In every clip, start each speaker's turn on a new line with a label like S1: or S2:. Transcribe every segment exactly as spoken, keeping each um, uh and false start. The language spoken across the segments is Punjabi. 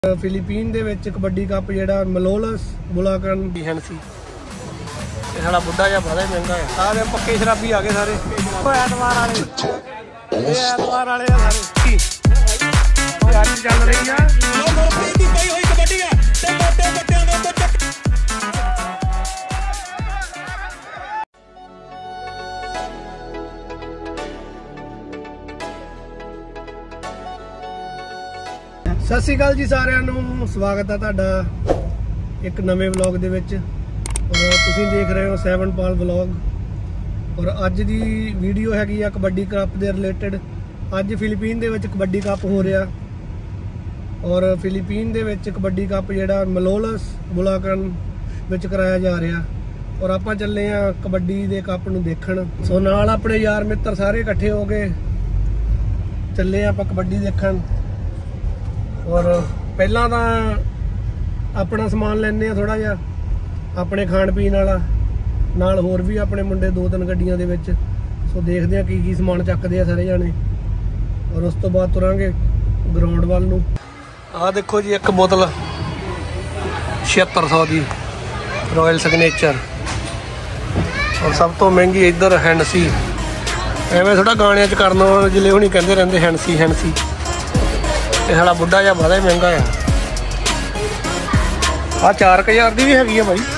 S1: ਫਿਲੀਪੀਨ ਦੇ ਵਿੱਚ ਕਬੱਡੀ ਕੱਪ ਜਿਹੜਾ ਮਲੋਲਸ ਬੁਲਾਕਨ ਦੀ ਹੈਂਸੀ ਇਹ ਸਾਡਾ ਬੁੱਢਾ ਜਿਹਾ ਬੜਾ ਮਹਿੰਗਾ ਹੈ। ਸਾਰੇ ਪੱਕੇ ਸ਼ਰਾਬੀ ਆ ਗਏ ਸਾਰੇ ਐਤਵਾਰ ਵਾਲੇ ਇਹ ਐਤਵਾਰ ਵਾਲੇ ਆ ਸਾਰੇ ਅੱਜ ਚੱਲ ਰਹੀ ਆ ਦੀ ਪਈ ਹੋਈ ਕਬੱਡੀ ਆ ਤੇ ਮੋਟੇ ਬੱਟਿਆਂ ਦੇ ਉੱਤੇ सत श्री अकाल जी सारिਆਂ स्वागत है तुहाडा एक नवे व्लॉग दे विच और तुसीं देख रहे हो सैवन पाल व्लॉग और अज दी वीडियो हैगी आ कबड्डी कप दे रिलेटेड। अज फिलीपीन दे विच कबड्डी कप हो रहा और फिलीपीन दे विच कबड्डी कप जिहड़ा मलोलस बुलाकन विच कराया जा रहा और आपां चले आ कबड्डी दे कप नूं देखण। सो नाल अपने यार मित्र सारे इकट्ठे हो गए चले आपां कबड्डी देखण और पहला तो अपना समान लैने थोड़ा जा अपने खाण पीन वाला नाल होर भी अपने मुंडे दो तीन गड्डियां दे विच। सो देखते हैं की की समान चकते हैं सारे जाने और उस तो बाद तुरांगे ग्राउंड वाल नूं। आ देखो जी एक बोतल छिहत्तर सौ की रॉयल सिग्नेचर और सब तो महंगी इधर हैंडसी। एवें थोड़ा गाने च करना जिले हुणी कहते रहते हैंडसी हैंडसी ये साड़ा बुढ़ा जहा बड़ा ही महंगा है। आ चार हजार की भी हैगी है भाई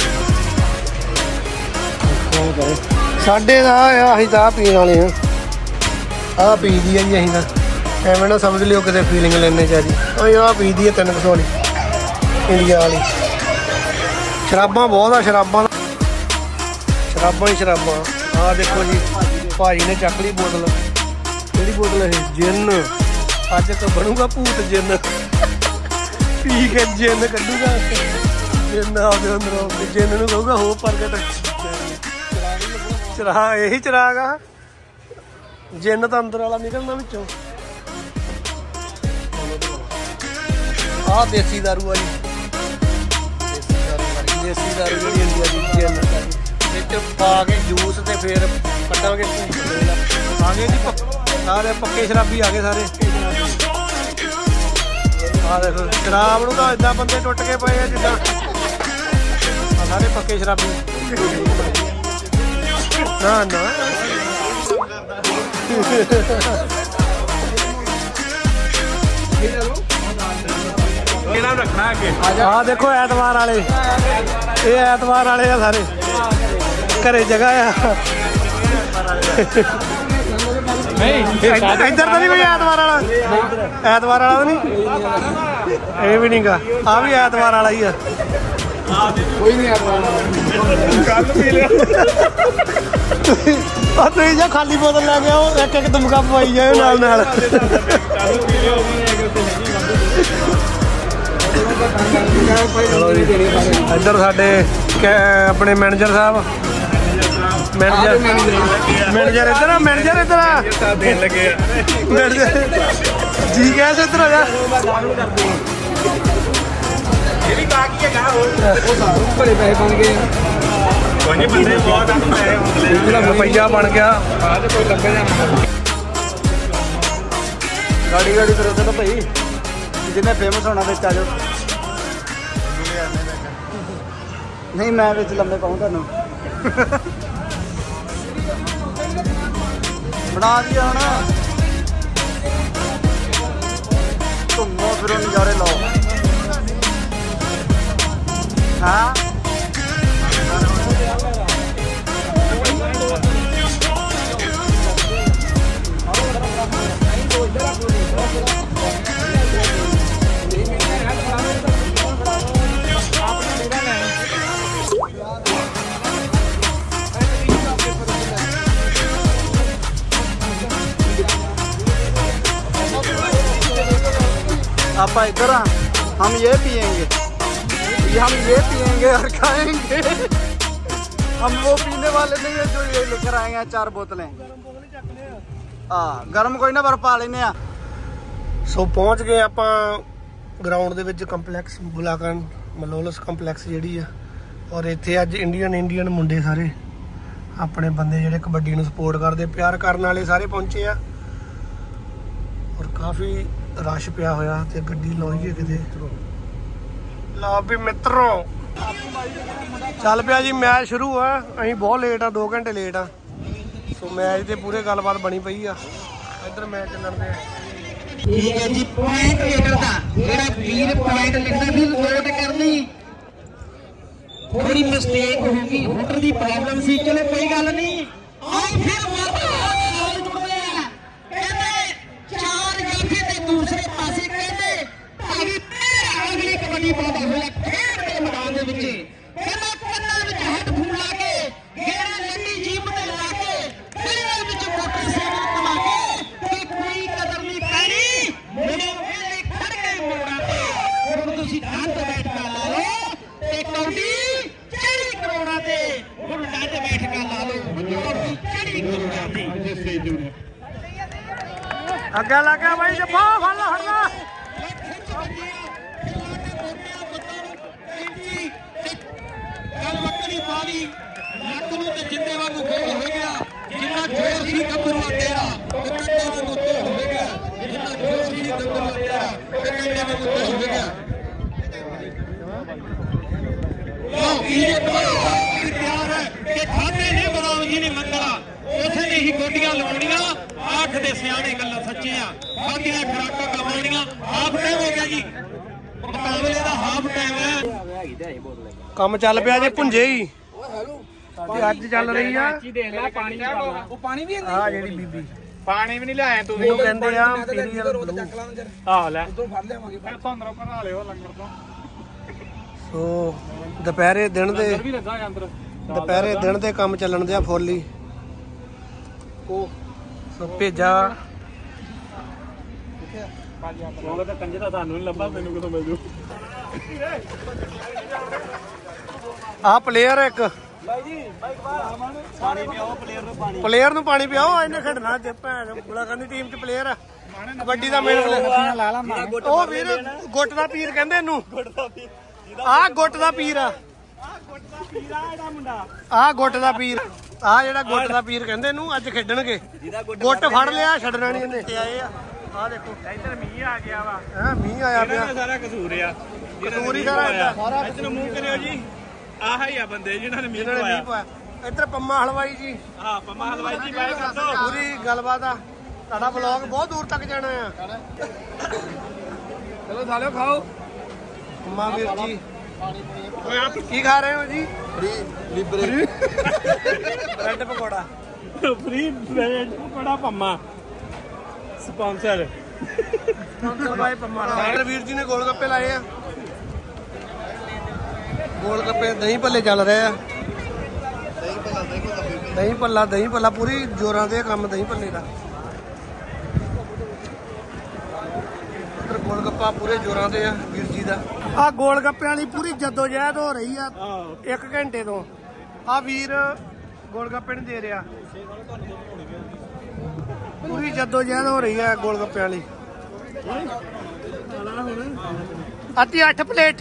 S1: साढ़े का अं तो पीने वाले हैं आ पी दी है जी अं तो एवं ना समझ लियो कितने फीलिंग लेने चाहिए आ पी दी है तीन सौ वाली इंडिया वाली। शराबा बहुत आ शराबा शराबा ही शराबा। आ देखो जी भाई ने चक ली बोतल कि बोतल है जिन अज तो बनूगा भूत जिन पी के जिन कूगा जिन आपके अंदरों जिन नूं कहूगा हो प्रगट चिराग यही चिराग आ जिन तो अंदर वाला निकलना विचों। आ देसी दारू वाली देसी दारू जी इंडिया की जिन पा के जूस तो फिर कटांगे आ गए जी सारे पक्के शराबी आ गए सारे। आ देखो शराब नूं तां इदां बंदे टुट के पे आ जिद्दां सारे पक्के शराबी ना ना आ देखो ऐतवार वाले ये ऐतवार वाले आ सारे घरे जगह आ इधर तो नहीं कोई ऐतवार वाला ऐतवार वाला तो नहीं ये भी नहीं गा आ भी ऐतवार वाला ही है कोई नहीं तुम जो खाली बोतल लैके आओ एक एक दमका पवाई जाओ नाल नाल। इधर साडे अपने मैनेजर साहब मैनेजर मैनेजर इधर आ मैनेजर इधर आ देन लगे मैनेजर जी कैसे इधर आ जा ये भी बाकी है गा वो सारे बड़े पैसे बन गए कोई नहीं बंदे बहुत पैसे रुपया बन गया आज कोई लंबे जाना गाड़ी गाड़ी करो तो भाई जिन्हें फेमस होना बिच आ जाओ नहीं मैं बिच लंबे पाऊँ तुहानूं बना दिया ना घूमो फिरो नज़ारे लो। हाँ आप इधर हम ये पियेंगे हम ये पियेंगे और खाएंगे हम वो पीने वाले नहीं है जो ये लेकर आएंगे चार बोतलें हाँ गर्म कोई ना पर पा लेने। सो पहुँच गए आप ग्राउंड दे विच कंपलैक्स बुलाकन मलोलस कंपलैक्स जिहड़ी है और इत्थे अज इंडियन इंडियन मुंडे सारे अपने बंदे जिहड़े कबड्डी नूं सपोर्ट करदे प्यार करन वाले सारे पहुंचे आ और काफ़ी रश पिया होया ते गड्डी लाइए किते। लो भी मित्रों चल पिया जी मैच शुरू है। असीं बहुत लेट आ, दो घंटे लेट आ। सो मैच ते पूरे गलबात बनी पई आ। इधर मैच चलन दे
S2: ठीक है जी। पॉइंट लीडर दा जेड़ा वीर पॉइंट लिखदा भी नोट करनी। थोड़ी मिस्टेक होगी, होटर दी प्रॉब्लम सी, चलो कोई गल नहीं। आओ फिर बॉल जुड़दे आ, कहंदे चार जाफी ते दूसरे पासे कहंदे भावी अगली कबड्डी पादा होया खेड दे मैदान दे विच। कहंदा कन्नां विच हेडफोन ला के घेरा लंडी जीप ते ला के खेड विच मोटरसाइकिल कमा के ते कोई कदर नहीं पैनी। मेरे वेले खड़ के मोड़ा ते हुण तुसीं ध्यान ते बैठ के ला लो ते कौडी चढ़ी करोड़ा ते हुण डंड बैठ के ला लो कौडी चढ़ी करोड़ा ते।
S1: अग्गे लग गया भाई जब्बा फड़ ला फड़ ला।
S2: गल वक्करी पाली नक नूं ते जिंदे वांगू गोल हो गया। जिन्ना जोर सी गब्बरू तेरा ते कंडे वांगू तो हो गया। जिन्ना जोर सी गब्बरू तेरा ते कंडे वांगू तो हो गया। लो ये प्यार है कि खाते ने बराम जी ने मंगला उसे ने ही गोडियां लवाउणियां। आठ दे सियाणे गल्लां सच्चियां बाकियां खराकां कमाउणियां। हाफ टाइम हो गया जी, मुकाबले दा हाफ टाइम है।
S1: काम चल पिया जे भुंजे ही ते अज चल रही आ
S3: पानी वो पानी भी
S1: आ जेड़ी बीबी
S3: पानी भी नहीं लाया तू
S1: वो कहंदे आ इंपीरियल ब्लू।
S3: आ ले उधर फड़ लेवांगे तो अंदरों करा लियो लंगर तो।
S1: सो ਦੁਪਹਿਰੇ ਦਿਨ ਦੇ
S3: भी लगा है अंदर
S1: ਦੁਪਹਿਰੇ ਦਿਨ ਦੇ ਕੰਮ ਚੱਲਣ ਦੇ ਆ ਫੁੱਲ ही। ਸੋ ਭੇਜਾ
S3: ਉਹ ਤਾਂ ਕੰਜੇ ਦਾ ਤੁਹਾਨੂੰ ਨਹੀਂ ਲੱਭਾ, ਮੈਨੂੰ ਕਿਤੋਂ ਮਿਲ ਜੂ।
S1: ਆ ਪਲੇਅਰ ਇੱਕ
S3: ਬਾਈ ਜੀ ਬਾਈਕ ਬਾਹਰ ਆਵਾਂਗੇ ਪਾਣੀ ਪਿਆਓ ਪਲੇਅਰ ਨੂੰ ਪਾਣੀ
S1: ਪਲੇਅਰ ਨੂੰ ਪਾਣੀ ਪਿਆਓ। ਇਹਨੇ ਖੇਡਣਾ ਤੇ ਭੈਣ ਬੁਲਾਕਾਂ ਦੀ ਟੀਮ 'ਚ ਪਲੇਅਰ ਆ ਕਬੱਡੀ ਦਾ ਮੇਨ
S3: ਲਾ ਲਾ
S1: ਉਹ ਵੀਰ ਗੁੱਟ ਦਾ ਪੀਰ ਕਹਿੰਦੇ ਇਹਨੂੰ। ਆ ਗੁੱਟ ਦਾ ਪੀਰ ਆ, ਆ ਗੁੱਟ ਦਾ ਪੀਰ ਆ ਜਿਹੜਾ ਗੁੱਟ ਦਾ ਪੀਰ ਕਹਿੰਦੇ ਇਹਨੂੰ। ਅੱਜ ਖੇਡਣਗੇ ਗੁੱਟ ਫੜ ਲਿਆ ਛੱਡਣਾ ਨਹੀਂ ਇਹਨੇ। ਆਏ ਆ ਆ ਦੇਖੋ
S3: ਇੱਧਰ ਮੀਂਹ ਆ ਗਿਆ ਵਾ।
S1: ਹਾਂ ਮੀਂਹ ਆਇਆ ਪਿਆ
S3: ਸਾਰਾ ਕਸੂਰ ਆ
S1: ਕਸੂਰ ਹੀ ਸਾਰਾ।
S3: ਇੱਧਰ ਮੂੰਹ ਕਰਿਓ ਜੀ। ਆਹ ਹੀ ਆ ਬੰਦੇ ਜਿਨ੍ਹਾਂ ਨੇ ਮੀਂਹ
S1: ਇਹਨਾਂ ਨੇ ਮੀਂਹ ਪਾਇਆ। ਇੱਧਰ ਪੰਮਾ ਹਲਵਾਈ ਜੀ,
S3: ਹਾਂ ਪੰਮਾ ਹਲਵਾਈ ਜੀ ਬਾਈ ਕਰ ਦੋ।
S1: ਪੂਰੀ ਗੱਲਬਾਤ ਆ। ਤੁਹਾਡਾ ਵਲੌਗ ਬਹੁਤ ਦੂਰ ਤੱਕ ਜਾਣਾ ਆ।
S3: ਚਲੋ ਸਾਲਿਓ ਖਾਓ।
S1: ਪੰਮਾ ਵੀਰ ਜੀ ਕੀ ਖਾ ਰਹੇ ਹੋ ਜੀ? Bread pakora
S3: free bread pakora Pamma sponsor
S1: by Pamma ਨਾਲ। ਵੀਰ ਜੀ ਨੇ ਗੋਲ ਗੱਪੇ ਲਾਏ ਆ। ਗੋਲ ਗੱਪੇ ਦਹੀਂ ਭੱਲੇ ਚੱਲ ਰਹੇ ਆ। ਦਹੀਂ ਭੱਲਾ ਦਹੀਂ ਭੱਲਾ ਪੂਰੀ ਜੋਰਾਂ ਤੇ ਕੰਮ ਦਹੀਂ ਭੱਲੇ ਦਾ। ਇੱਧਰ ਗੋਲ ਗੱਪਾ ਪੂਰੇ ਜੋਰਾਂ ਤੇ ਆ ਵੀਰ ਜੀ ਦਾ। ਆ ਗੋਲ ਗੱਪਿਆਂ ਵਾਲੀ ਪੂਰੀ ਜਦੋਜਹਿਦ ਹੋ ਰਹੀ ਆ ਇੱਕ ਘੰਟੇ ਤੋਂ। ਆ ਵੀਰ ਗੋਲ ਗੱਪੇ ਨਹੀਂ ਦੇ ਰਿਹਾ। ਪੂਰੀ ਜਦੋਜਹਿਦ ਹੋ ਰਹੀ ਆ ਗੋਲ ਗੱਪਿਆਂ ਵਾਲੀ। ਅੱਧੀ ਅੱਠ ਪਲੇਟ।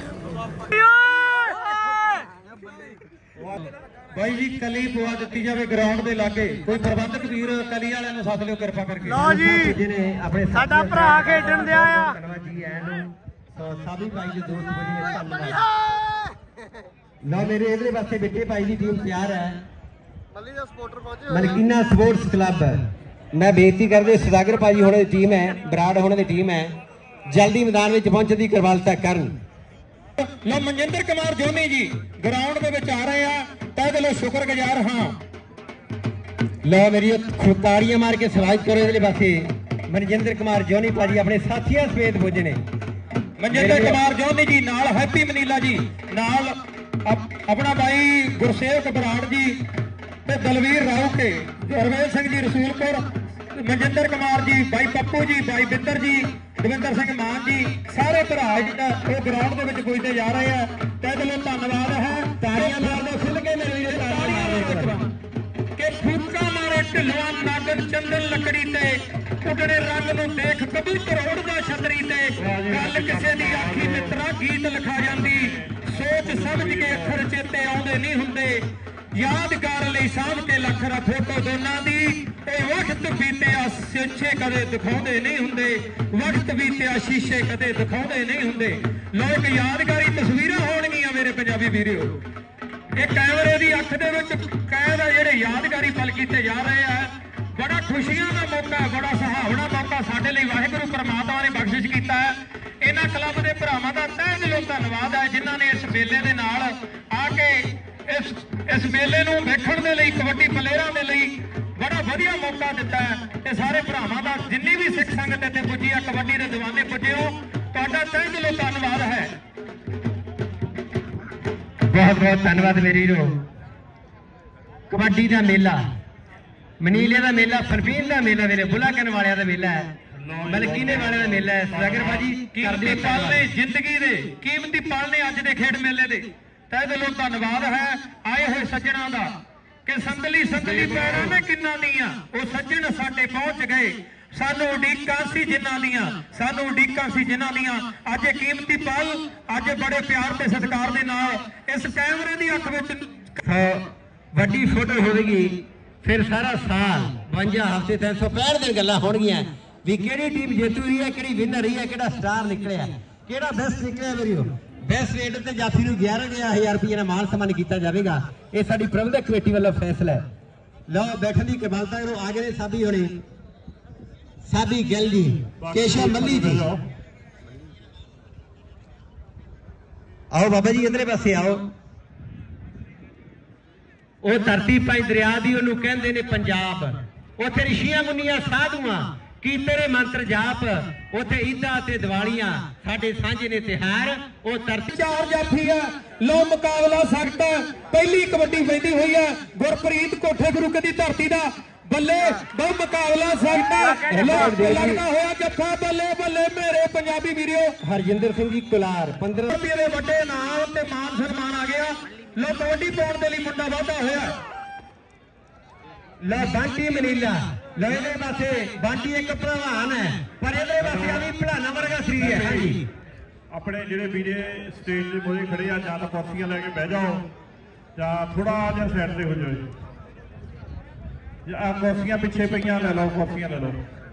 S2: ਬਾਈ ਜੀ ਕਲੀ ਪਵਾ ਦਿੱਤੀ ਜਾਵੇ ਗਰਾਊਂਡ ਦੇ ਲਾਗੇ। ਕੋਈ ਪ੍ਰਬੰਧਕ ਵੀਰ ਕਲੀ ਵਾਲਿਆਂ ਨੂੰ ਸੱਦ ਲਿਓ ਕਿਰਪਾ ਕਰਕੇ।
S1: ਲਓ ਜੀ ਸਾਡਾ ਭਰਾ ਖੇਡਣ ਦਿਆ ਆ।
S2: ਸਾਬੀ ਭਾਈ ਦੇ ਦੋਸਤ ਬਣੇ ਧੰਨਵਾਦ। ਲਓ ਮੇਰੇ ਇਹਦੇ ਪਾਸੇ ਬਿੱਟੇ ਭਾਈ ਦੀ ਟੀਮ ਤਿਆਰ ਹੈ।
S1: ਮੱਲੀ ਦਾ ਸਪੋਰਟਰ ਪਹੁੰਚੇ
S2: ਮਲਕੀਨਾ ਸਪੋਰਟਸ ਕਲੱਬ। ਮੈਂ ਬੇਨਤੀ ਕਰਦੇ ਸੁਦਾਗਰ ਭਾਜੀ ਹੋਣਾ ਦੀ ਟੀਮ ਹੈ, ਬਰਾੜ ਹੋਣਾ ਦੀ ਟੀਮ ਹੈ, ਜਲਦੀ ਮੈਦਾਨ ਵਿੱਚ ਪਹੁੰਚਣ ਦੀ ਕਿਰਪਾਲਤਾ ਕਰਨ। ਲਓ ਮਨਜਿੰਦਰ ਕੁਮਾਰ ਜੋਨੀ ਜੀ ਗਰਾਊਂਡ ਦੇ ਵਿੱਚ ਆ ਰਹੇ ਆ, ਤਹਿ ਦਿਲੋਂ ਸ਼ੁਕਰਗੁਜ਼ਾਰ ਹਾਂ। ਲਓ ਮੇਰੀ ਖੁਤਾਰੀਆਂ ਮਾਰ ਕੇ ਸਵਾਗਤ ਕਰੋ ਇਹਦੇ ਪਾਸੇ। ਮਨਜਿੰਦਰ ਕੁਮਾਰ ਜੋਨੀ ਭਾਜੀ ਆਪਣੇ ਸਾਥੀਆਂ ਸਮੇਤ ਪੁੱਜੇ ਨੇ। ਮਨਜਿੰਦਰ ਕੁਮਾਰ ਜੋਨੀ ਜੀ ਨਾਲ ਹੈਪੀ ਮਨੀਲਾ ਜੀ, ਨਾਲ ਆਪਣਾ ਭਾਈ ਗੁਰਸੇਵਕ ਬਰਾੜ ਜੀ ਤੇ ਦਲਵੀਰ ਰਾਉਕੇ, ਹਰਵੇਲ ਸਿੰਘ ਜੀ ਰਸੂਲਪੁਰ, ਮਨਜਿੰਦਰ ਕੁਮਾਰ ਜੀ, ਭਾਈ ਪੱਪੂ ਜੀ, ਭਾਈ ਬਿੰਦਰ ਜੀ, ਦਵਿੰਦਰ ਸਿੰਘ ਮਾਨ ਜੀ, ਸਾਰੇ ਭਰਾ ਜਿਹੜਾ ਉਹ ਗਰਾਊਂਡ ਦੇ ਵਿੱਚ ਪੁੱਜਦੇ ਜਾ ਰਹੇ ਆ। ਤਹਿ ਦਿਲੋਂ ਧੰਨਵਾਦ ਹੈ। ਤਾੜੀਆਂ ਮਾਰਦੇ ਖੁੱਲ ਕੇ ਮੇਰੇ ਵੀਰੇ ਤਾੜੀਆਂ ਕਿ ਫੂਕਾ ਮਾਰੇ ਢਿੱਲਵਾ ਨਾਗਨ ਚੰਦਨ ਲੱਕੜੀ ਤੇ ਉੱਡਣੇ ਰੰਗ ਨੂੰ ਦੇਖ ਕਬੂਤਰ ਉੱਡਦਾ ਛਤਰੀ ਤੇ। ਗੱਲ ਕਿਸੇ ਦੀ ਆਖੀ ਮਿੱਤਰਾ ਗੀਤ ਲਿਖਾ ਜਾਂਦੀ, ਸੋਚ ਸਮਝ ਕੇ ਅੱਖਰ ਚੇਤੇ ਆਉਂਦੇ ਨਹੀਂ ਹੁੰਦੇ। यादगार ਲਈ ਸਾਂਭ ਕੇ ਲੱਖ ਰਾ ਫੋਟੋ ਦੋਨਾਂ ਦੀ ਇਹ ਵਕਤ ਬੀਤਿਆ ਸ਼ੀਸ਼ੇ ਕਦੇ ਦਿਖਾਉਂਦੇ ਨਹੀਂ ਹੁੰਦੇ ਵਕਤ ਬੀਤਿਆ ਸ਼ੀਸ਼ੇ ਕਦੇ ਦਿਖਾਉਂਦੇ ਨਹੀਂ ਹੁੰਦੇ ਲੋਕ ਯਾਦਗਾਰੀ ਤਸਵੀਰਾਂ ਹੋਣਗੀਆਂ ਮੇਰੇ ਪੰਜਾਬੀ ਵੀਰੋ ਇਹ ਕੈਮਰੇ ਦੀ ਅੱਖ ਦੇ ਵਿੱਚ ਕੈਦ ਆ ਜਿਹੜੇ ਯਾਦਗਾਰੀ ਪਲ ਕੀਤੇ ਜਾ ਰਹੇ ਆ ਬੜਾ ਖੁਸ਼ੀਆਂ ਦਾ ਮੌਕਾ ਬੜਾ ਸੁਹਾਵਣਾ ਮੌਕਾ ਸਾਡੇ ਲਈ ਵਾਹਿਗੁਰੂ ਪਰਮਾਤਮਾ ਨੇ ਬਖਸ਼ਿਸ਼ ਕੀਤਾ ਹੈ ਇਹਨਾਂ ਕਲੱਬ ਦੇ ਭਰਾਵਾਂ ਦਾ ਤਹਿ ਦਿਲੋਂ ਧੰਨਵਾਦ ਹੈ ਜਿਨ੍ਹਾਂ ਨੇ ਇਸ ਮੇਲੇ ਦੇ ਨਾਲ ਆ ਕੇ ਇਸ ਇਸ ਮੇਲੇ ਨੂੰ ਵੇਖਣ ਦੇ ਲਈ ਕਬੱਡੀ ਪਲੇਅਰਾਂ ਦੇ ਲਈ ਬੜਾ ਵਧੀਆ ਮੌਕਾ ਦਿੱਤਾ ਹੈ ਤੇ ਸਾਰੇ ਭਰਾਵਾਂ ਦਾ ਜਿੰਨੀ ਵੀ ਸਿੱਖ ਸੰਗਤ ਇੱਥੇ ਪੁੱਜੀ ਆ ਕਬੱਡੀ ਦੇ ਦੀਵਾਨੇ ਪੁੱਜੇ ਹੋ ਤੁਹਾਡਾ ਤਹਿ ਦਿਲੋਂ ਧੰਨਵਾਦ ਹੈ ਬਹੁਤ ਬਹੁਤ ਧੰਨਵਾਦ ਮੇਰੀ ਵੀਰੋ ਕਬੱਡੀ ਦਾ ਮੇਲਾ ਮਨੀਲੇ ਦਾ ਮੇਲਾ ਫਰਪੀਨ ਦਾ ਮੇਲਾ ਮੇਰੇ ਬੁਲਾਕਣ ਵਾਲਿਆਂ ਦਾ ਮੇਲਾ ਹੈ ਮਲਕੀਨੇ ਵਾਲਿਆਂ ਦਾ ਮੇਲਾ ਹੈ ਸਾਗਰ ਭਾਜੀ ਕੀਮਤੀ ਪਲ ਨੇ ਜ਼ਿੰਦਗੀ ਦੇ ਕੀਮਤੀ ਪਲ ਨੇ ਅੱਜ ਦੇ ਖੇਡ ਮੇਲੇ ਦੇ ਤਹਿ ਦਿਲੋਂ ਧੰਨਵਾਦ ਹੈ ਆਏ ਹੋਏ ਸੱਜਣਾ ਦਾ ਕਿ ਸੰਦਲੀ ਸੰਦਲੀ ਪੈਰਾਂ ਨੇ ਕਿੰਨਾ ਦੀਆਂ ਉਹ ਸੱਜਣ ਸਾਡੇ ਪਹੁੰਚ ਗਏ ਸਾਨੂੰ ਉਡੀਕਾਂ ਸੀ ਜਿਨ੍ਹਾਂ ਦੀਆਂ ਸਾਨੂੰ ਉਡੀਕਾਂ ਸੀ ਜਿਨ੍ਹਾਂ ਦੀਆਂ ਅੱਜ ਇਹ ਕੀਮਤੀ ਪਲ ਅੱਜ ਬੜੇ ਪਿਆਰ ਤੇ ਸਤਿਕਾਰ ਦੇ ਨਾਲ ਇਸ ਕੈਮਰੇ ਦੀ ਅੱਖ ਵਿੱਚ ਵੱਡੀ ਫੋਟੋ ਹੋਵੇਗੀ ਫਿਰ ਸਾਰਾ ਸਾਲ ਬਵੰਜਾ ਹਫ਼ਤੇ ਤਿੰਨ ਸੌ ਪੈਂਹਠ ਦਿਨ ਗੱਲਾਂ ਹੋਣਗੀਆਂ ਵੀ ਕਿਹੜੀ ਟੀਮ ਜੇਤੂ ਰਹੀ ਹੈ ਕਿਹੜੀ ਵਿਨਰ ਰਹੀ ਹੈ ਕਿਹੜਾ ਸਟਾਰ ਨਿਕਲਿਆ ਕਿਹੜਾ ਬੈਸਟ ਨਿਕਲਿਆ ਵੀਰੋ ਬੈਸਟ ਰੇਡਰ ਤੇ ਜਾਫੀ ਨੂੰ ਗਿਆਰਾਂ ਹਜ਼ਾਰ ਰੁਪਏ ਦਾ ਮਾਨ ਸਨਮਾਨ ਕੀਤਾ ਜਾਵੇਗਾ ਇਹ ਸਾਡੀ ਪ੍ਰਬੰਧਕ ਕਮੇਟੀ ਵੱਲੋਂ ਫੈਸਲਾ ਹੈ ਲਓ ਬੈਠਣ ਦੀ ਕਿਰਪਾਲਤਾ ਕਰੋ ਆ ਗਏ ਸਾਬੀ ਹੋਣੇ ਸਾਬੀ ਗਿੱਲ ਜੀ ਕੇਸ਼ਵ ਮੱਲੀ ਜੀ ਆਓ ਬਾਬਾ ਜੀ ਇਧਰੇ ਪਾਸੇ ਆਓ ਉਹ ਧਰਤੀ ਪੰਜ ਦਰਿਆ ਦੀ ਉਹਨੂੰ ਕਹਿੰਦੇ ਨੇ ਪੰਜਾਬ ਉੱਥੇ ਰਿਸ਼ੀਆਂ ਮੁਨੀਆਂ ਸਾਧੂਆਂ ਕੀ ਤੇਰੇ ਮੰਤਰ ਜਾਪ ਉੱਥੇ ਈਦਾਂ ਤੇ ਦੀਵਾਲੀਆਂ ਸਾਡੇ ਸਾਂਝੇ ਨੇ ਤਿਹਾਰ ਉਹ ਧਰਤੀ ਚਾਰ ਜਾਫੀ ਆ ਲੋ ਮੁਕਾਬਲਾ ਸਖਤ ਪਹਿਲੀ ਕਬੱਡੀ ਪੈਂਦੀ ਹੋਈ ਹੈ ਗੁਰਪ੍ਰੀਤ ਕੋਠੇ ਗੁਰੂ ਦੀ ਧਰਤੀ ਦਾ ਬੱਲੇ ਬਹੁ ਮੁਕਾਬਲਾ ਸਖਤ ਲੱਗਦਾ ਹੋਇਆ ਜੱਫਾ ਬੱਲੇ ਬੱਲੇ ਮੇਰੇ ਪੰਜਾਬੀ ਵੀਰੋ ਹਰਜਿੰਦਰ ਸਿੰਘ ਜੀ ਕੁਲਾਰ ਪੰਦਰਾਂ ਰੁਪਏ ਦੇ ਵੱਡੇ ਇਨਾਮ ਤੇ ਮਾਨ ਸਨਮਾਨ ਆ ਗਿਆ ਲੋ ਕਬੱਡੀ ਪਾਉਣ ਦੇ ਲਈ ਮੁੰਡਾ ਵਾਧਾ ਹੋਇਆ ਲਾ ਬਾਂਟੀ ਮਨੀਲਾ ਲੋ ਇਹਦੇ ਪਾਸੇ ਬਾਂਟੀ ਇੱਕ ਪ੍ਰਵਾਨ ਹੈ ਪਰ ਇਹਦੇ ਪਾਸੇ ਆ ਵੀ ਭਲਾਨਾ ਵਰਗਾ ਸਰੀਰ ਹੈ ਹਾਂਜੀ
S3: ਆਪਣੇ ਜਿਹੜੇ ਵੀਰੇ ਸਟੇਜ ਦੇ ਮੋਰੇ ਖੜੇ ਆ ਜਾਂ ਤਾਂ ਕੁਰਸੀਆਂ ਲੈ ਕੇ ਬਹਿ ਜਾਓ ਜਾਂ ਥੋੜਾ ਜਿਹਾ ਸਾਈਡ ਤੇ ਹੋ ਜਾਓ ਜਾਂ ਕੁਰਸੀਆਂ ਪਿੱਛੇ ਪਈਆਂ ਲੈ ਲਓ ਕੁਰਸੀਆਂ ਲੈ ਲਓ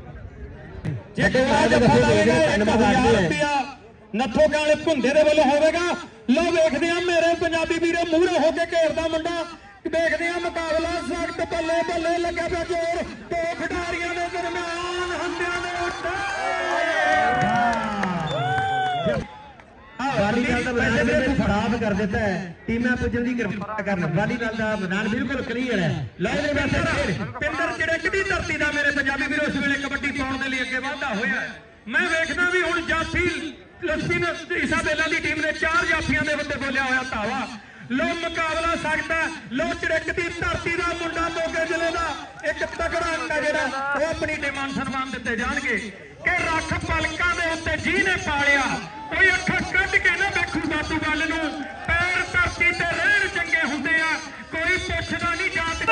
S3: ਨੱਥੋ ਕਾਲੇ ਭੁੰਦੇ ਦੇ ਵੱਲੋਂ ਹੋਵੇਗਾ ਲੋ ਵੇਖਦੇ ਆ ਮੇਰੇ ਪੰਜਾਬੀ ਵੀਰੇ ਮੂਹਰੇ ਹੋ ਕੇ ਘੇਰਦਾ ਮੁੰਡਾ ਦੇਖਦੇ ਆ ਮੁਕਾਬਲਾ ਸਖਤ ਬੱਲੇ ਬੱਲੇ ਲੱਗਿਆ ਪਿਆ ਜ਼ੋਰ ਦੋ ਖਿਡਾਰੀਆਂ ਦੇ ਦਰਮਿਆਨ ਹੰਡਿਆਂ ਦੇ ਉੱਤੇ ਵਾਲੀਬਾਲ ਦਾ ਮੈਦਾਨ ਦੇ ਖਰਾਬ ਕਰ ਦਿੱਤਾ ਹੈ ਟੀਮਾਂ ਪੁੱਜਣ ਦੀ ਕਿਰਪਾ ਕਰਨ ਵਾਲੀਬਾਲ ਦਾ ਮੈਦਾਨ ਬਿਲਕੁਲ ਕਲੀਅਰ ਹੈ ਲਓ ਦੇ ਵੈਸੇ ਪਿੰਦਰ ਚੜਕ ਦੀ ਧਰਤੀ ਦਾ ਮੇਰੇ ਪੰਜਾਬੀ ਵੀਰੋ ਇਸ ਵੇਲੇ ਕਬੱਡੀ ਪਾਉਣ ਦੇ ਲਈ ਅੱਗੇ ਵਾਧਾ ਹੋਇਆ ਮੈਂ ਵੇਖਦਾ ਵੀ ਹੁਣ ਜਾਫੀ ਲక్ష్ਮੀ ਇਸਾਬੇਲਾ ਦੀ ਟੀਮ ਨੇ ਚਾਰ ਜਾਫੀਆਂ ਦੇ ਵੱਡੇ ਬੋਲਿਆ ਹੋਇਆ ਧਾਵਾ ਲੋ ਮੁਕਾਬਲਾ ਸਕਦਾ ਲੋ ਚੜਕ ਦੀ ਧਰਤੀ ਦਾ ਮੁੰਡਾ ਮੋਗੇ ਜ਼ਿਲ੍ਹੇ ਦਾ ਇੱਕ ਤਗੜਾ ਅੰਡਾ ਜਿਹੜਾ ਉਹ ਆਪਣੀ ਡਿਮਾਂਡ ਸਨਮਾਨ ਦਿੱਤੇ ਜਾਣਗੇ ਕਿ ਰੱਖ ਪਲਕਾਂ ਦੇ ਉੱਤੇ ਜਿਹਨੇ ਪਾਲਿਆ ਕੋਈ ਅੱਖਾਂ ਕੱਢ ਕੇ ਨਾ ਵੇਖੂ ਬਾਤੂ ਗੱਲ ਨੂੰ ਪੈਰ ਧਰਤੀ ਤੇ ਰਹਿਣ ਚੰਗੇ ਹੁੰਦੇ ਆ ਕੋਈ ਪੁੱਛਦਾ ਨਹੀਂ ਜਾਤ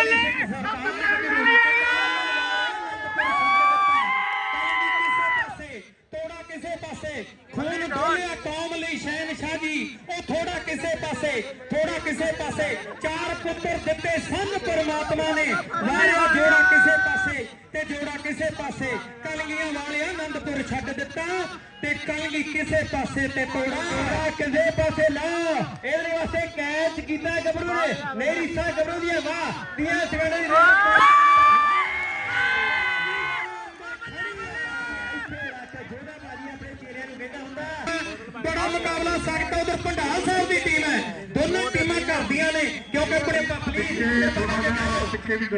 S3: ਤੋੜਾ ਕਿਸੇ ਪਾਸੇ ਖੂਨ ਡੋਲਿਆ ਕੌਮ ਲਈ ਸ਼ਹਿਨਸ਼ਾਹ ਜੀ ਉਹ ਥੋੜਾ ਕਿਸੇ ਪਾਸੇ ਥੋੜਾ ਕਿਸੇ ਪਾਸੇ ਚਾਰ ਪੁੱਤਰ ਦਿੱਤੇ ਸਨ ਪਰਮਾਤਮਾ ਨੇ ਵਾਰਿਆ ਜੋੜਾ ਕਿਸੇ ਪਾਸੇ ਤੇ ਜੋੜਾ ਕਿਸੇ ਪਾਸੇ ਕਲਗੀਆਂ ਵਾਲਿਆ ਆਨੰਦਪੁਰ ਛੱਡ ਦਿੱਤਾ ਤੇ ਕਲਗੀ ਕਿਸੇ ਪਾਸੇ ਤੇ ਤੋੜਾ ਕਿਸੇ ਪਾਸੇ ਲਾ ਇਹਦੇ ਵਾਸਤੇ ਕੈਚ ਕੀਤਾ ਗੱਭਰੂ ਨੇ ਮੇਰੀ ਸਾ ਗੱਭਰੂ ਦੀ ਵਾਹ ਤੀਆਂ ਸਗੜੇ ਦੀ बड़ा मुकाबला सकता उधर पंडाल साहब की टीम है दोनों टीमां करदियां ने क्योंकि बड़े पपली पिछे भी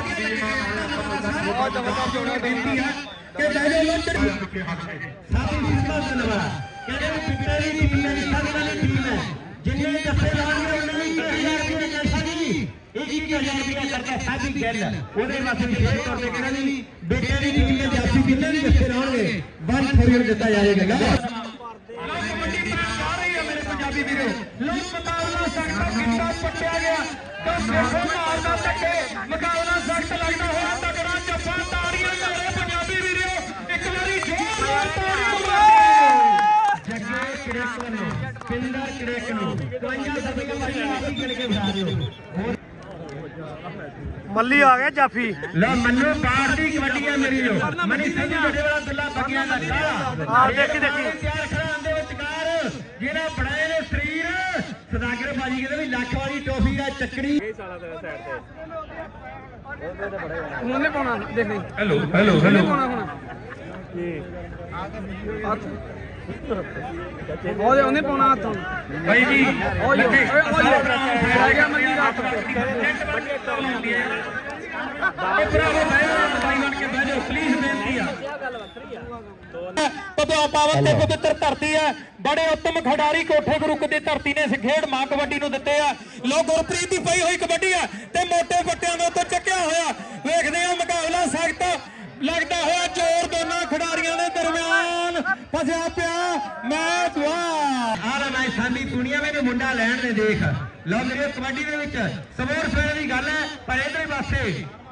S3: बहुत जबरदस्त बेनती है कि पहले लोग साथी किस्मत धन्यवाद कहते हैं पिता की टीम है सारी वाली टीम है जिन्हें जफे लाने उन्होंने एक हजार रुपये जैसा जी एक एक हजार रुपया करके साथी गैल ਉਹਦੇ ਵਾਸਤੇ ਵਿਸ਼ੇਸ਼ ਤੌਰ ਤੇ ਕਹਿੰਦਾ ਜੀ ਬੇਟੇ ਦੀ ਟੀਮ ਦੇ ਜਾਫੀ ਜਿੰਨੇ ਵੀ ਜੱਫੇ ਲਾਉਣਗੇ ਵਨ ਥੋੜ੍ਹਾ ਦਿੱਤਾ ਜਾਏਗਾ कबड्डी मैच आ रही है मेरे पंजाबी वीरो लोग मुकाबला सख्त कितना पट्टिया गया तो देखो मारदा तके मुकाबला सख्त लगदा होया तगड़ा जफा ताड़ियां मेरे पंजाबी वीरो एक बारी जोरदार ताड़ियां जगे किड़क ने पिंदर किड़क ने पंजा सभी को भाई आप ही करके बता दियो
S1: मल्ली आ गया जाफी
S3: लो मन्नू पार दी कबड्डी है मेरी जो मनी सिंह बड़े वाला दुल्ला बगिया दा शाह
S1: हां देखी देखी
S3: तैयार खड़ा आंदे विचकार जेड़ा बनाए ने शरीर सदागर बाजी कहते भी ਲੱਖ वाली टॉफी दा चक्कड़ी
S1: ਉਹਨੇ ਪਾਉਣਾ ਦੇਖ ਲਈ
S3: हेलो हेलो हेलो
S1: ਉਹਦੇ ਉਹਨੇ ਪਾਉਣਾ ਹੱਥ
S3: भाई जी
S1: ਓਏ ਓਏ ਓਏ ਆ ਗਿਆ ਮੰਨੀ ਦਾ ਹੱਥ
S3: पावन ते पवित्र धरती है बड़े उत्तम खिडारी कोठे गुरुक दी धरती ने खेड मां कबड्डी नूं दित्ते आ लो गुरप्रीत दी पई होई कबड्डी है ते मोटे पट्टियां दे उत्ते चक्किया होया वेखदे आ मुकाबला सख्त लगदा होया जोर दोनों खिडारियां दे दरमियान फसिया पिया मैच हुआ आला मैच साडी दुनिया में मुंडा लैण दे देख लो मेरे कबड्डी दे विच सबूर सवेरे दी गल है पर इधर पासे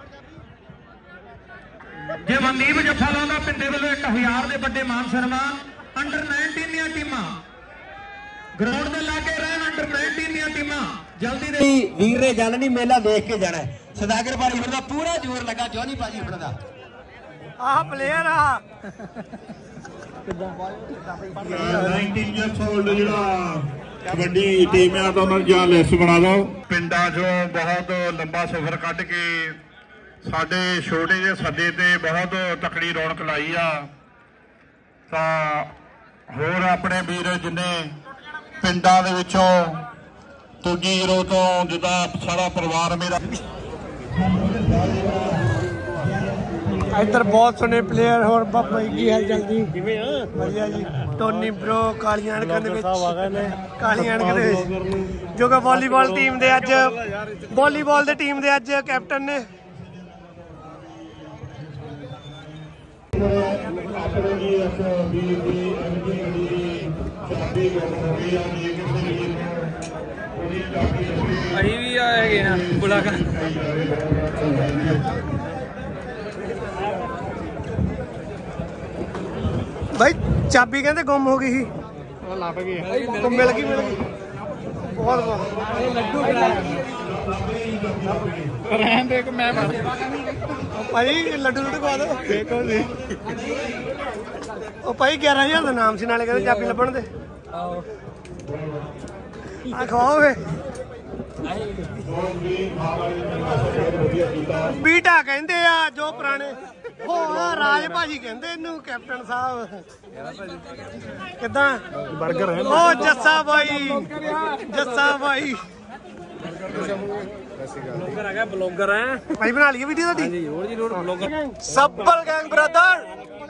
S3: जे मनदीप जफ्फा लाउंदा पिंडे वालों एक हजार के बड़े मान सन्मान अंडर नाइनटीन दी टीमां ग्राउंड दे लागे रहन अंडर नाइनटीन दी टीमां जल्दी दे
S2: वीर ने जाना नहीं मेला देख के जाना है सदागर भाजी फिर पूरा जोर लगा जॉनी भाजी फिर दा
S1: ਆਹ ਪਲੇਅਰ ਆ
S4: नाइनटीन ईयर्स ओल्ड ਜਿਹੜਾ ਕਬੱਡੀ ਟੀਮ ਆ ਤਾਂ ਉਹਨਾਂ ਨੂੰ ਜਾਂ ਲਿਸਟ ਬਣਾ ਦਿਓ ਪਿੰਡਾਂ 'ਚੋਂ ਬਹੁਤ ਲੰਬਾ ਸਫ਼ਰ ਕੱਢ ਕੇ ਸਾਡੇ ਛੋਟੇ ਜਿਹੇ ਸੱਦੇ ਤੇ ਬਹੁਤ ਤਕੜੀ ਰੌਣਕ ਲਾਈ ਆ ਤਾਂ ਹੋਰ ਆਪਣੇ ਵੀਰ ਜਿੰਨੇ ਪਿੰਡਾਂ ਦੇ ਵਿੱਚੋਂ ਤੁਗੀਰੋ ਤੋਂ ਜਿੱਦਾਂ ਸਾਰਾ ਪਰਿਵਾਰ ਮੇਰਾ
S1: ਇੱਧਰ ਬਹੁਤ ਸੋਹਣੇ ਪਲੇਅਰ ਹੋਰ ਬਾਬਾ ਜੀ ਕੀ ਹਾਲ ਚਾਲ ਜੀ ਕਿਵੇਂ ਆ ਵਧੀਆ ਜੀ ਟੋਨੀ ਬ్రో ਕਾਲੀਆਂ ਅਣਕਾਂ ਦੇ ਵਿੱਚ ਕਾਲੀਆਂ ਅਣਕਾਂ ਦੇ ਵਿੱਚ ਜੋ ਕਿ ਵਾਲੀਬਾਲ ਟੀਮ ਦੇ ਅੱਜ ਵਾਲੀਬਾਲ ਦੇ ਟੀਮ ਦੇ ਅੱਜ ਕੈਪਟਨ ਨੇ ਅਸੀਂ ਵੀ ਆਏਗੇ ਆ ਮੁਲਾਕਾਤ भाई चाबी कहते गुम हो गई थी लभ गई तो मिल गई मिल गई बहुत बहुत लड्डू भाई लड्डू लड्डू खवा दो भाई ग्यारह हजार का नाम से नाले कहते चाबी लभन दे आ खवाओ फे बीटा कहते आ जो पुराने राज भाजी कहते इनू कैप्टन साहब किदा बर्गर ओ जस्सा भाई जस्सा भाई ब्लॉगर है भाई बना लिए वीडियो दी सब्बल गैंग ब्रदर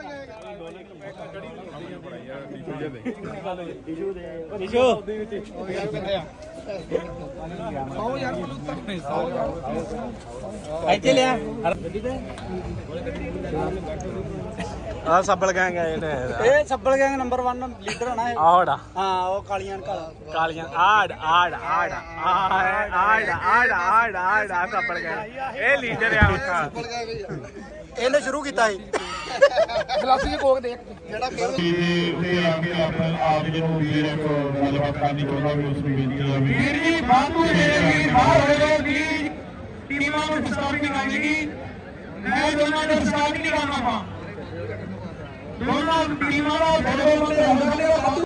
S1: ਆ ਸੱਬਲ ਗੈਂਗ ਹੈ ਇਹ Sabbal gang number one leader ਹੋਣਾ ਇਹ ਆੜਾ ਹਾਂ ਉਹ ਕਾਲੀਆਂ ਕਾਲੀਆਂ ਆੜ ਆੜ ਆੜ ਆੜ ਆੜ ਆੜ ਆੜ ਸੱਬਲ ਗੈਂਗ ਇਹ ਲੀਡਰ ਆ ਉੱਥਾ ਇਹਨੇ ਸ਼ੁਰੂ ਕੀਤਾ ਸੀ ਗਲਾਸੀ ਚ ਕੋਕ ਦੇ ਜਿਹੜਾ
S4: ਤੇ ਅੱਗੇ ਆਪਾਂ ਆਪ ਜਿਹਨੂੰ ਵੀਰ ਇੱਕ ਗੱਲਬਾਤ ਕਰਨੀ ਚਾਹੁੰਦਾ ਵੀ ਉਸ ਨੂੰ ਬੇਨਤੀ ਆ
S3: ਵੀਰ ਜੀ ਬਾਪੂ ਮੇਰੇ ਵੀਰ ਬਾਹਰ ਹੋ ਜਾਓ ਵੀਰ ਟੀਮਾਂ ਨੂੰ ਸਟਾਰਟਿੰਗ ਆਏਗੀ ਮੈਂ ਦੋਨਾਂ ਨੂੰ ਸਟਾਰਟਿੰਗ ਨਹੀਂ ਕਰਨਾ ਪਾ ਦੋਨਾਂ ਟੀਮਾਂ ਦਾ ਬੜੇ ਬੰਦੇ ਹੁੰਦੇ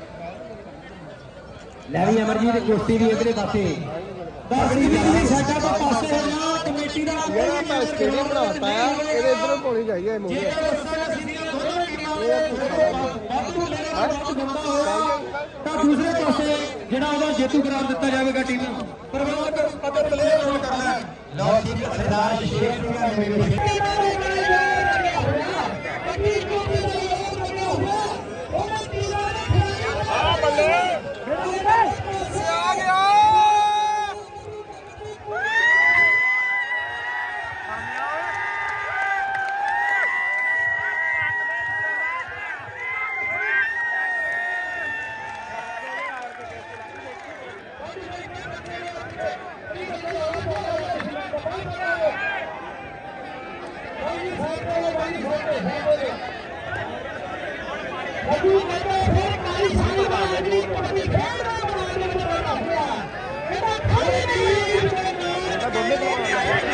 S2: ਲੈ ਵੀ ਅਮਰਜੀਤ ਕੁਸ਼ਤੀ ਵੀ ਇਧਰੇ ਪਾਸੇ
S3: ਦਸਵੀਂ ਦੀ ਸਾਡਾ ਤੋਂ ਪਾਸੇ ਹੋ ਜਾ ਕਮੇਟੀ ਦਾ
S1: ਜਿਹੜਾ ਤਾਂ ਸਟੇਡੀਅਮ ਬਣਾਤਾ ਆ ਇਹਦੇ ਇਧਰੋਂ ਪਾਉਣੀ ਚਾਹੀਦੀ ਹੈ ਮੂਵੀ
S3: ਤਾਂ ਦੂਸਰੇ ਪਾਸੇ ਜਿਹੜਾ ਉਹਦਾ ਜੇਤੂ ਕਰਾਰ ਦਿੱਤਾ ਜਾਵੇਗਾ ਟੀਮ ਨੂੰ ਪ੍ਰਬੰਧਕ ਅਤੇ ਪਲੇਅਰ ਨੂੰ ਕਰਨਾ
S2: ਲਓ ਜੀ ਸਰਦਾਰ ਸ਼ੇਖ
S3: ਇਹਦਾ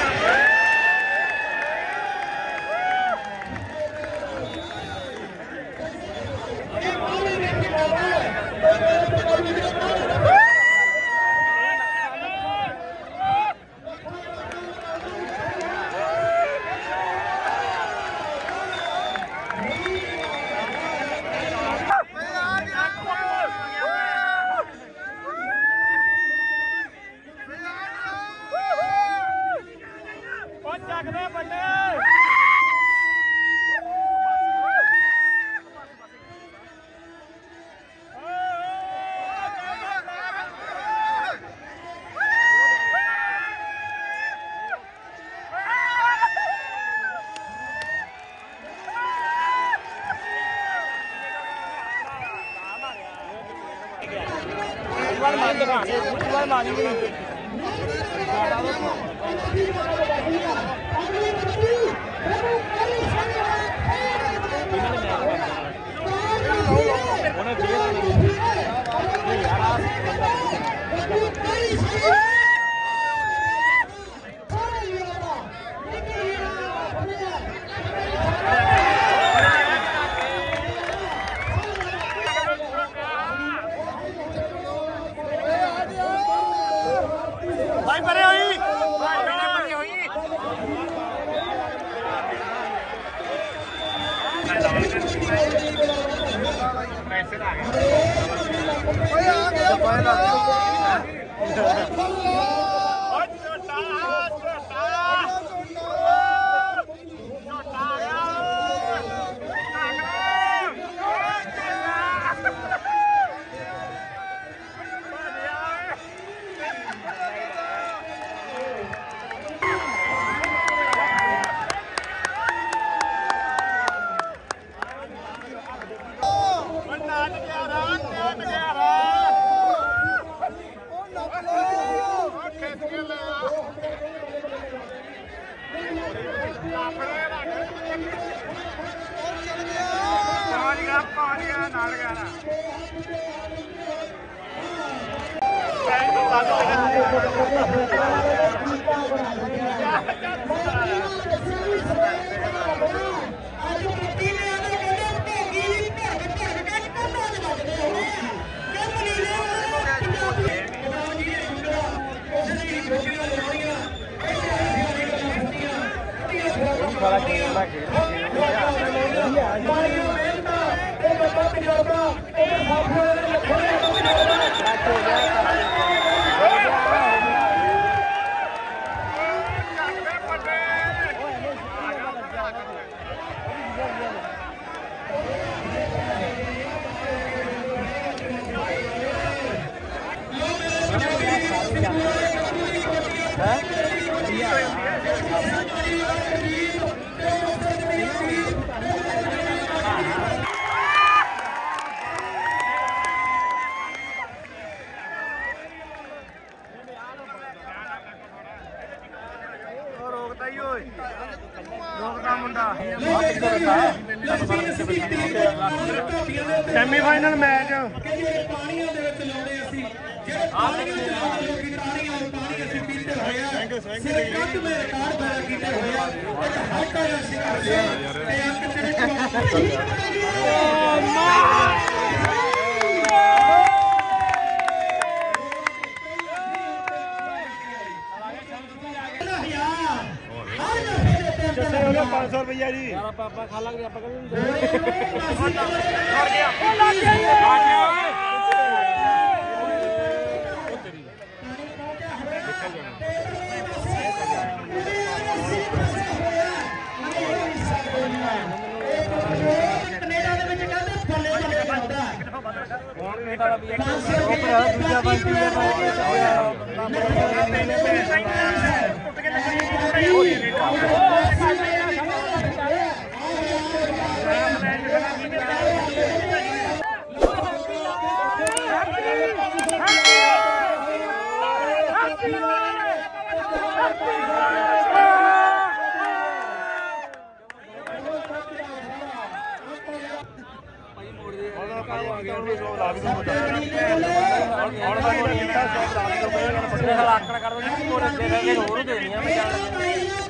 S1: ਸੈਮੀਫਾਈਨਲ ਮੈਚ
S3: ਪਾਣੀਆਂ ਦੇ ਵਿੱਚ ਲਾਉਂਦੇ ਅਸੀਂ ਜਿਹੜੇ ਪਾਣੀਆਂ ਦੇ ਨਾਲ ਲੋਕੀ ਤਾੜੀਆਂ ਪਾਣੀ ਅਸੀਂ ਪੀਤੇ ਹੋਏ ਆ ਸਿਰ ਕੱਢ ਮੇ ਰਿਕਾਰਡ ਪੈਦਾ ਕੀਤੇ ਹੋਏ ਆ ਇੱਕ ਹਲਕਾ ਜਿਹਾ ਸ਼ਿਕਾਰ ਸੀ ਤੇ ਅੰਕ ਤੇਰੇ
S1: पाँच सौ रुपया जी
S2: पापा खा लेंगे आप ਆਕੜ ਕਰ ਦੋ ਜੀ ਹੋਰ ਦੇ ਦੇਣੀਆਂ ਮੈਂ